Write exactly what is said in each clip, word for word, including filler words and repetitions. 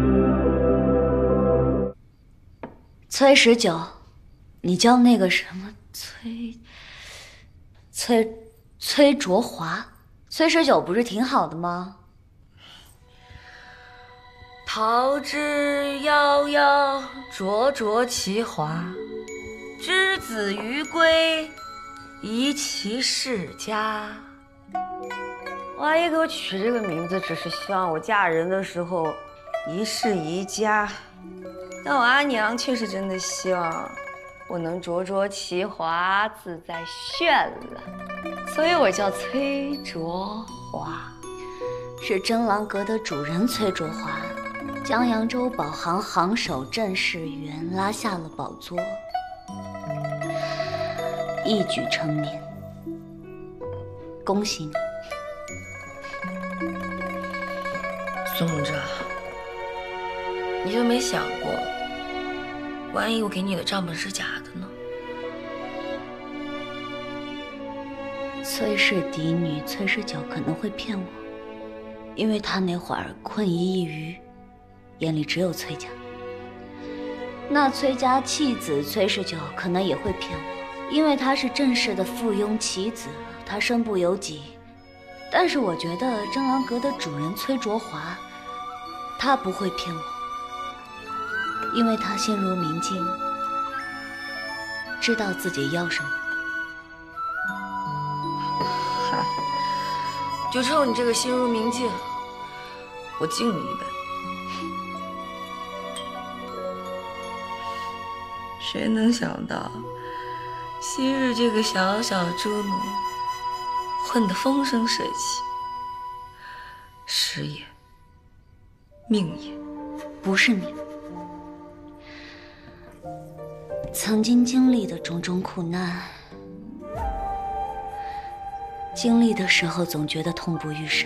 崔十九，你叫那个什么崔崔崔卓华，崔十九不是挺好的吗？ 桃之夭夭，灼灼其华。之子于归，宜其室家。我阿姨给我取这个名字，只是希望我嫁人的时候宜室宜家。但我阿娘却是真的希望我能灼灼其华，自在绚烂，所以我叫崔卓华。 是真郎阁的主人崔卓华，江扬州保行行首郑世元拉下了宝座，一举成名，恭喜你。 宋哲，你就没想过，万一我给你的账本是假的呢？ 崔氏嫡女崔十九可能会骗我，因为她那会儿困意一隅，眼里只有崔家。那崔家弃子崔十九可能也会骗我，因为她是郑氏的附庸棋子，她身不由己。但是我觉得真郎阁的主人崔卓华，他不会骗我，因为他心如明镜，知道自己要什么。 嗨，就冲你这个心如明镜，我敬你一杯。谁能想到，昔日这个小小猪奴，混得风生水起，时也，命也。 不是命。曾经经历的种种苦难，经历的时候总觉得痛不欲生，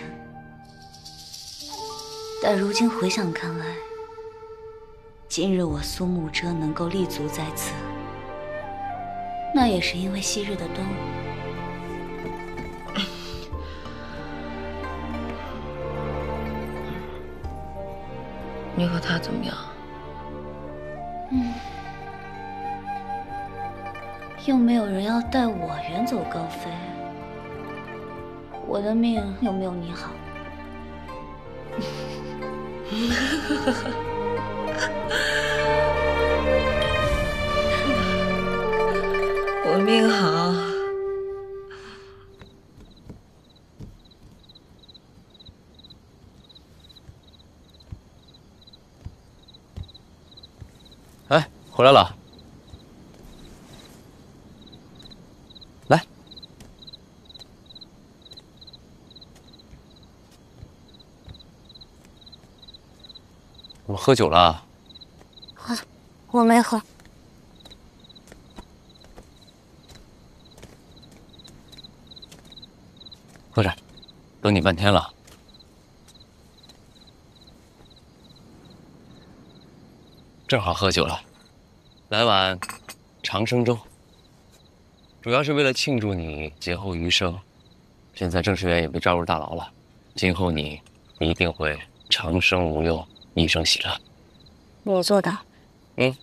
但如今回想看来，今日我苏慕遮能够立足在此，那也是因为昔日的端午。 你和他怎么样？ 嗯，又没有人要带我远走高飞，我的命又没有你好。 我命好。 哎，回来了。来，我们喝酒了。 我我没喝。 喝着，等你半天了。正好喝酒了，来碗长生粥。主要是为了庆祝你劫后余生。现在郑世元也被抓入大牢了，今后你一定会长生无忧，一生喜乐。 我做的。 嗯。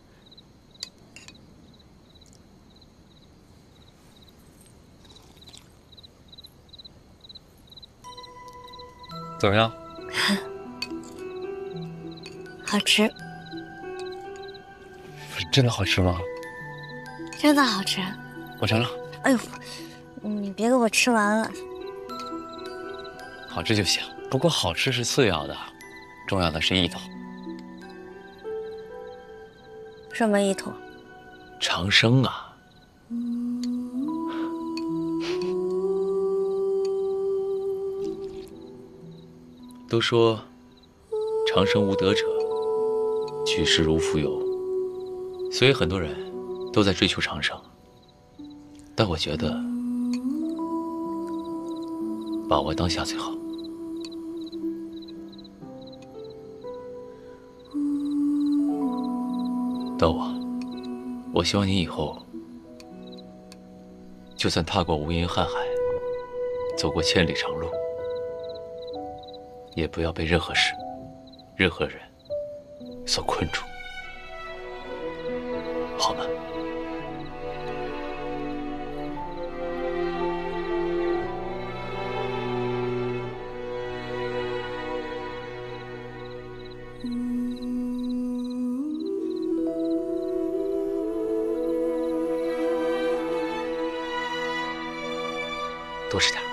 怎么样？ 好吃。 真的好吃吗？ 真的好吃。 我尝尝。 哎呦，你别给我吃完了。 好吃就行，不过好吃是次要的，重要的是意头。 什么意头？ 长生啊。都说长生无德者，举世如浮游，所以很多人都在追求长生。但我觉得把握当下最好。豆啊，我希望你以后就算踏过无垠瀚海，走过千里长路，也不要被任何事、任何人所困住，好吗？多吃点。